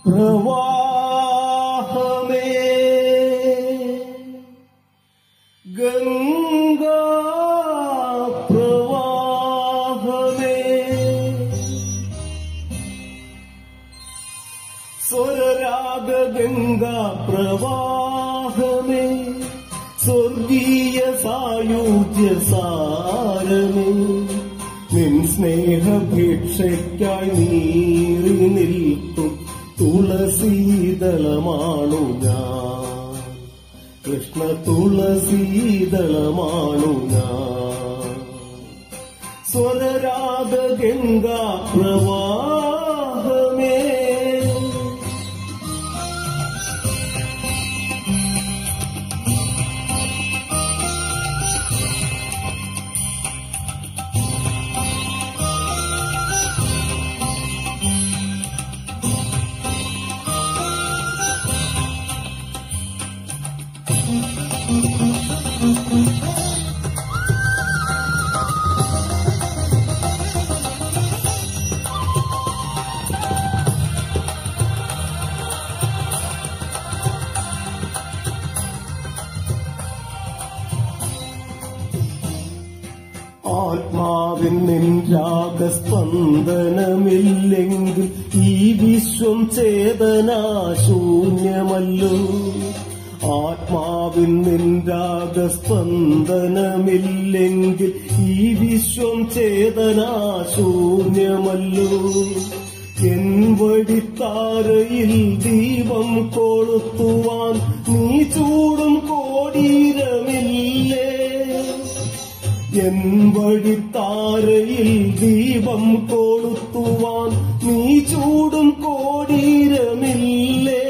പ്രവാഹമേ ഗംഗാ പ്രവാഹമേ സ്വരരാഗ ഗംഗാ പ്രവാഹമേ സ്വർഗീയ സായുജ്യ സാരമേ നിൻ സ്നേഹഭിക്ഷയ്ക്കായി നീറി നിൽക്കും തുളസീദളമാണു ഞാൻ കൃഷ്ണ തുളസീദളമാണു ഞാൻ സ്വരരാഗ ഗംഗാ പ്രവാഹമേ ആത്മാവിൻ നിൻ രാഗസ്പന്ദനമില്ലെങ്കിൽ ഈ വിശ്വം ചേതനാശൂന്യമല്ലോ ആത്മാവിൻ നിൻ രാഗസ്പന്ദനമില്ലെങ്കിൽ ഈ വിശ്വം ചേതനാശൂന്യമല്ലോ എൻ വഴിത്താരയിൽ ദീപം കൊളുത്തുവാൻ നീ ചൂടും കോടീരമില്ലേ എൻ വഴിത്താരയിൽ ദീപം കൊളുത്തുവാൻ നീ ചൂടും കോടീരമില്ലേ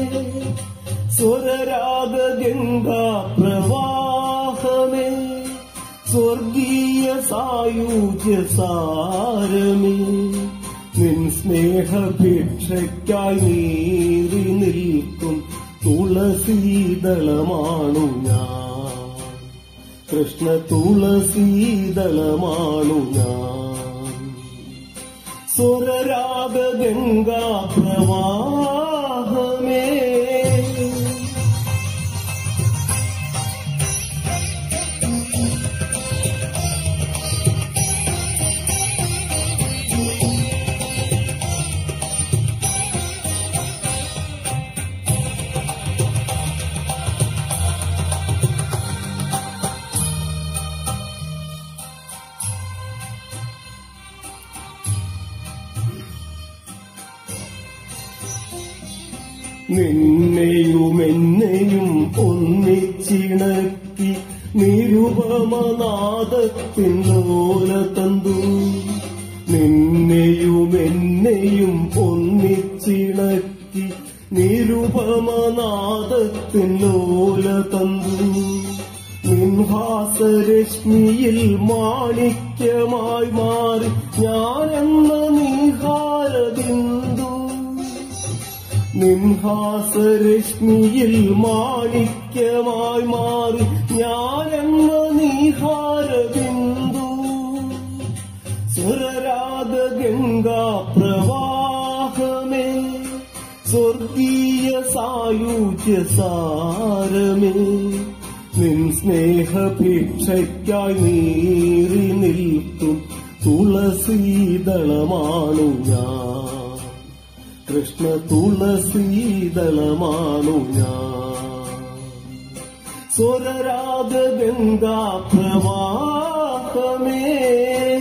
സ്വരരാഗ ഗംഗാ പ്രവാഹമേ സ്വർഗീയ സായുജ്യ സാരമേ നിൻ സ്നേഹഭിക്ഷയ്ക്കായി നീറി നിൽക്കും തുളസീദളമാണു ഞാൻ കൃഷ്ണ തുളസീദളമാണു ഞാൻ സ്വരരാഗ ഗംഗാ പ്രവാഹമേ നിന്നെയും എന്നെയും ഒന്നിച്ചിണക്കി നിരുപമനാദത്തിൻ ലോല തന്തു നിന്നെയും എന്നെയും ഒന്നിച്ചിണക്കി നിരുപമനാദത്തിൻ ലോല തന്തു നിൻഹാസരശ്മിയിൽ മാണിക്യമായി മാറി ഞാനെന്ന നീഹാരബിന്ദു നിൻഹാസരശ്മിയിൽ മാണിക്യമായി മാറി ഞാനെന്ന നീഹാരബിന്ദു സ്വരരാഗ ഗംഗാ പ്രവാഹമേ സ്വർഗീയ സായുജ്യ സാരമേ നിൻ സ്നേഹഭിക്ഷയ്ക്കായി നീറി നിൽക്കും തുളസീദളമാണു ഞാൻ കൃഷ്ണ തുളസീദളമാണു ഞാൻ സ്വരരാഗ ഗംഗാ പ്രവാഹമേ